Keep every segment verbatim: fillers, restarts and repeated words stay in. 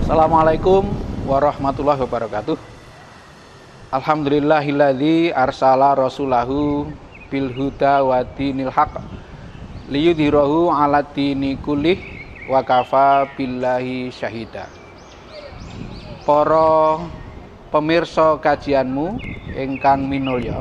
Assalamualaikum warahmatullahi wabarakatuh. Alhamdulillahilladzi arsala rasulahu bil huda wa dinil haq liyudhirahu 'ala dini kullih wa kafa billahi syahida. Para pemirsa kajianmu ingkang minulya,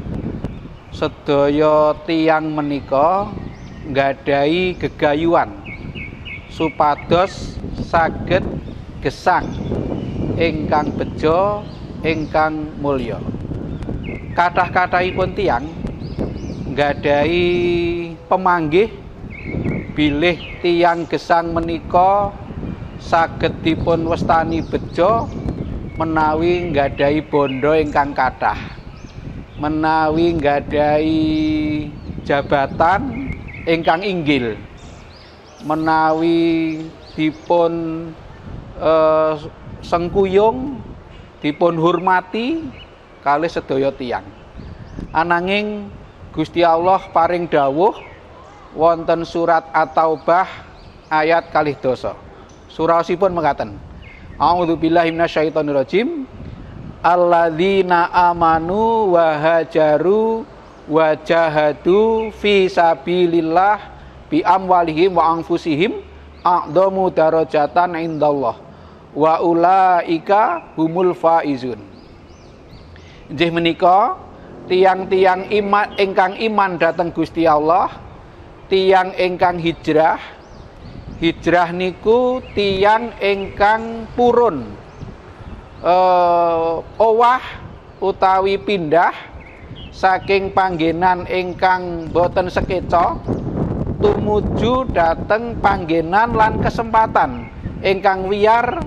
sedaya tiyang menika nggadahi gegayuhan supados saged gesang ingkang bejo ingkang mulya. Kathah-kathahipun tiyang nggadahi pemanggih bilih tiyang gesang menika saged dipun wastani bejo menawi nggadahi bondo ingkang kathah, menawi nggadahi jabatan ingkang inggil, menawi dipun Uh, sengkuyung, dipun hormati kalih sedaya tiyang. Ananging Gusti Allah paring dawuh wonten surat At-Taubah ayat kalih dasa. Suraosipun mekaten. A'udzubillahi minasyaitonirrajim. Alladzina amanu wa hajaru wa jahadu fi sabilillah bi amwalihim wa anfusihim a'dhamu darajatan indallah wa ulaika humul faizun. Inggih menika tiang-tiang iman ingkang iman dhateng Gusti Allah, tiang ingkang hijrah. Hijrah niku tiang ingkang purun uh, owah utawi pindah saking panggenan ingkang boten sekeca tumuju dhateng panggenan lan kesempatan ingkang wiyar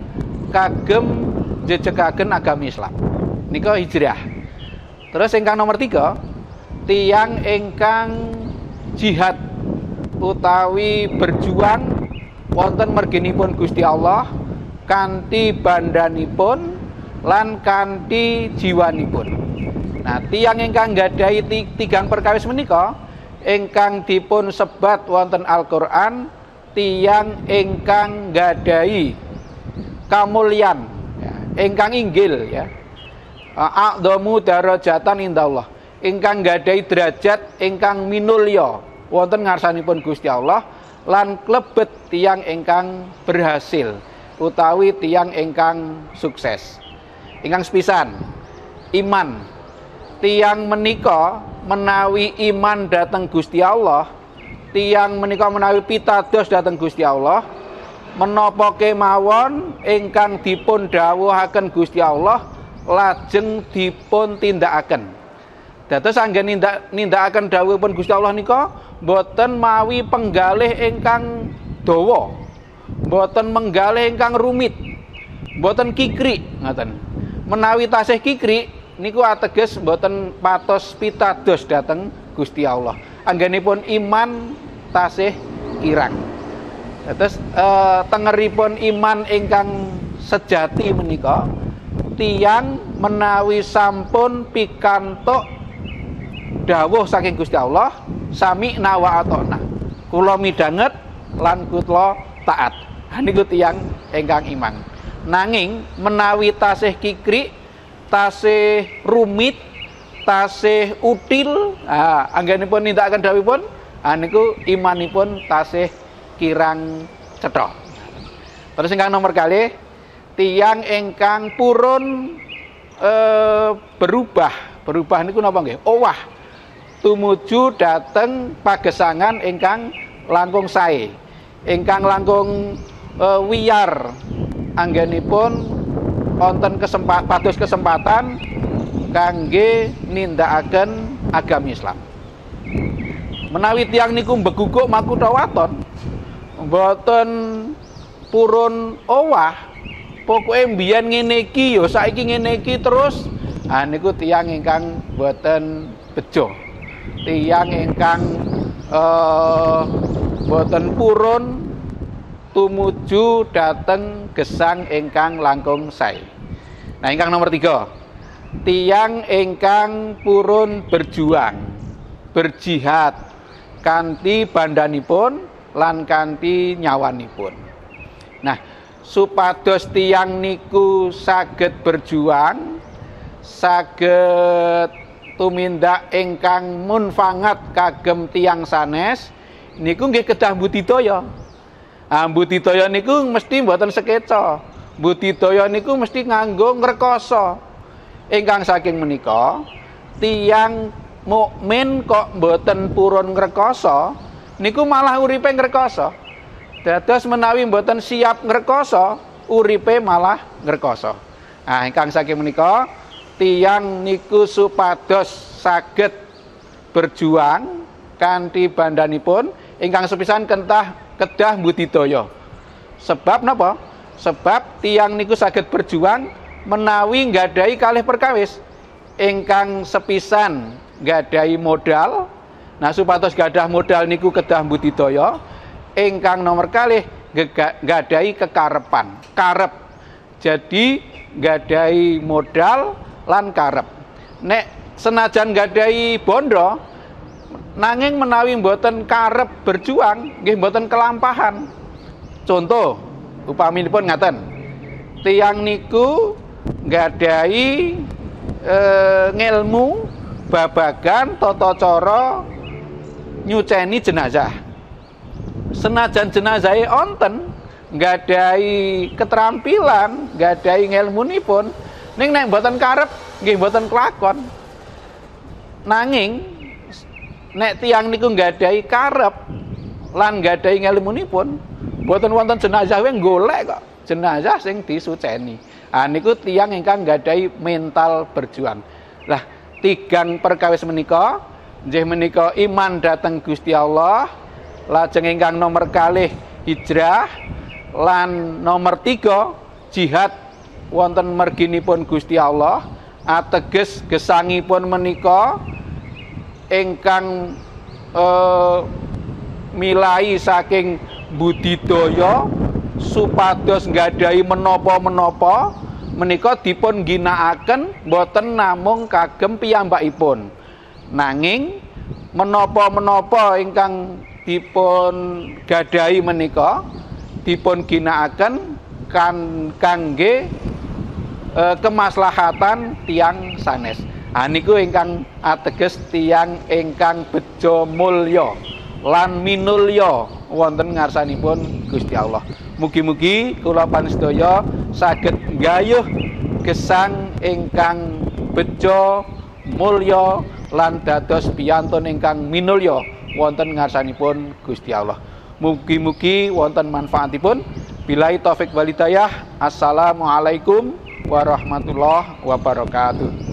kagem jejegaken agami Islam. Nika hijrah. Terus ingkang nomor tiga, tiyang ingkang jihad utawi berjuang wonten mergenipun Gusti Allah kanthi bandanipun lan kanthi jiwanipun. Nah, tiyang ingkang nggadahi tigang perkawis menika ingkang dipun sebat wonten Al-Qur'an tiyang ingkang nggadahi kamulyan ya, ingkang inggil ya. A'dhamu darajatan indallah, ingkang nggadahi derajat ingkang minulya wonten ngarsanipun Gusti Allah lan klebet tiyang ingkang berhasil utawi tiyang ingkang sukses. Ingkang sepisan iman. Tiyang menika menawi iman dhateng Gusti Allah, tiyang menika menawi pitados dhateng Gusti Allah, menapa kemawon ingkang dipun dawuhaken Gusti Allah lajeng dipun tindakaken. Dados anggen nindak nindakaken dawuhipun Gusti Allah nika boten mawi penggalih ingkang dawa, boten menggalih ingkang rumit, boten kikrik ngoten. Menawi tasih kikrik niku ateges boten patos pitados dhateng Gusti Allah. Anggenipun iman tasih kirang. Terus eh, tengeripun iman ingkang sejati menika tiyang menawi sampun pikantuk dawuh saking Gusti Allah, sami'na wa ata'na. Kula midhanget lan kula taat. Niku tiyang ingkang iman. Nanging menawi tasih kikrik, tasih rumit, tasih util, ah anggenipun nindakaken dawuhipun, ah niku imanipun tasih kirang cetha. Terus ingkang nomor kalih, tiyang ingkang purun e, berubah. Berubah niku napa nggih? Owah tumuju dhateng pagesangan ingkang langkung sae, ingkang langkung e, wiyar anggenipun wonten kesempatan pados kesempatan kangge nindakaken agami Islam. Menawi tiyang niku mbeguguk makutha waton, mboten purun owah, pokoke mbiyen ngene iki ya saiki ngene iki terus, ah niku tiyang ingkang boten bejo. Tiyang ingkang eh boten purun tumuju dhateng gesang ingkang langkung sae. Nah, ingkang nomor tiga, tiyang ingkang purun berjuang, berjihad kanthi bandanipun lan kanthi nyawanipun. Nah, supados tiyang niku saged berjuang, saged tumindak ingkang munfangat kagem tiyang sanes niku nggih kedah budidaya. Ah budidaya niku mesti mboten sekeca. Budidaya niku mesti nganggo ngrekoso. Ingkang saking menika tiyang mukmin kok mboten purun ngrekoso niku malah uripe ngrekoso. Dados menawi mboten siap ngrekoso, uripe malah ngrekoso. Ah ingkang saking menika tiyang niku supados saged berjuang kanthi bandhanipun ingkang sepisan kentah kedah budidaya. Sebab napa? Sebab tiyang niku saged berjuang menawi nggadahi kalih perkawis ingkang sepisan nggadahi modal. Nah supados gadah modal niku kedah budidaya, ingkang nomor kalih nggadahi kekarepan, karep. Jadi nggadahi modal lan karep. Nek senajan nggadahi bondo nanging menawi mboten karep berjuang nggih mboten kelampahan. Contoh upaminipun ngaten, tiyang niku nggadahi e, ngilmu babagan tata cara nyuceni jenazah. Senajan jenazahe onten nggadahi keterampilan, nggadahi ngilmunipun, ning nek mboten karep nggih mboten kelakon. Nanging nek tiyang niku nggadahi karep lan nggadahi ngilmunipun, mboten wonten jenazah wae golek kok jenazah sing disuceni. Ah niku tiyang ingkang nggadahi mental berjuang. Lah tigang perkawis menika nggih menika iman dhateng Gusti Allah, lajeng ingkang nomor kalih hijrah, lan nomor tiga jihad wonten merginipun Gusti Allah, ateges gesangipun menika ingkang eh, milai saking budidaya supados nggadahi menapa-menapa menika dipun ginakaken boten namung kagem piyambakipun, nanging menapa-menapa ingkang dipun gadahi menika dipun ginakaken kan kangge e, kemaslahatan tiyang sanes. Ah niku ingkang ateges tiyang ingkang bejo mulya lan minulya wonten ngarsanipun Gusti Allah. Mugi-mugi kula pansedaya saged nggayuh gesang ingkang bejo mulya lan dados piyantun ingkang minulya wonten ngarsanipun Gusti Allah. Mugi-mugi wonten manfaatipun. Billahi taufik wal hidayah. Assalamualaikum warahmatullahi wabarakatuh.